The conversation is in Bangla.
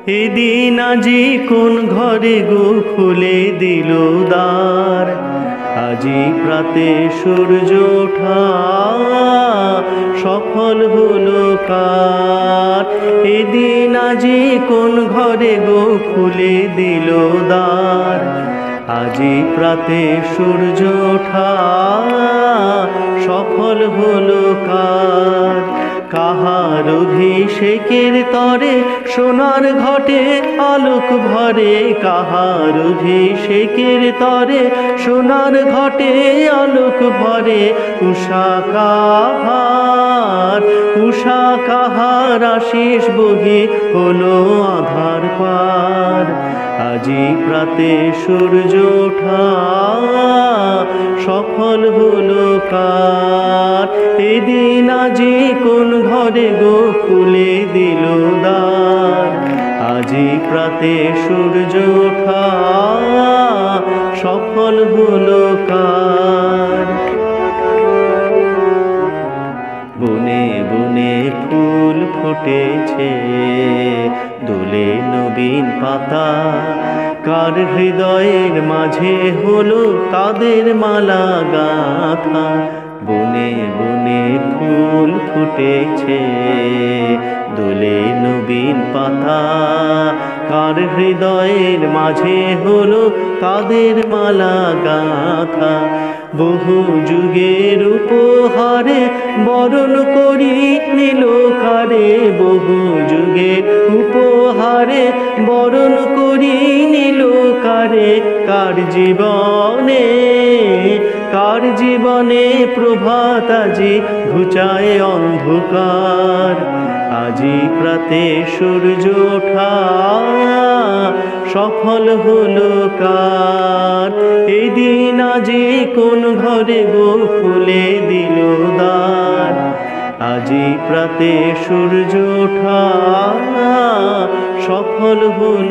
এদিন আজি কোন ঘরে গো খুলে দিল দ্বার, আজি প্রাতে সূর্য ওঠা সফল হলো কার। এদিন আজি কোন ঘরে গো খুলে দিল দ্বার, আজি প্রাতে সূর্য ওঠা সফল হলো কার। কাহার অভিষেকের তরে সোনার ঘটে আলোক ভরে, কাহার অভিষেকের তরে সোনার ঘটে আলোক ভরে। উষা কাহার আশিস বহি হলো আধার পার, আজি প্রাতে সূর্য ওঠা সফল হলো কার। এদিন আজি কোন ঘরে গো খুলে দিল দ্বার, আজি প্রাতে সূর্য ওঠা সফল হলো কার। বনে বনে ফুল ফুটেছে দোলে নবীন পাতা, কার হৃদয়ের মাঝে হলো তাদের মালা গাঁথা। বনে বনে ফুল ফুটেছে দোলে নবীন পাতা, কার হৃদয়ের মাঝে হলো তাদের মালা গাঁথা। বহু যুগের উপহারে বরণ করি নিল কারে, বহু যুগের উপহারে বরণ করি নিল কারে। কার জীবনে প্রভাত আজি ঘুচায় অন্ধকার, আজি প্রাতে সূর্য ওঠা সফল হলো কার। এদিন আজি কোন ঘরে গো খুলে দিল দ্বার, আজি প্রাতে সূর্য ওঠা সফল হলো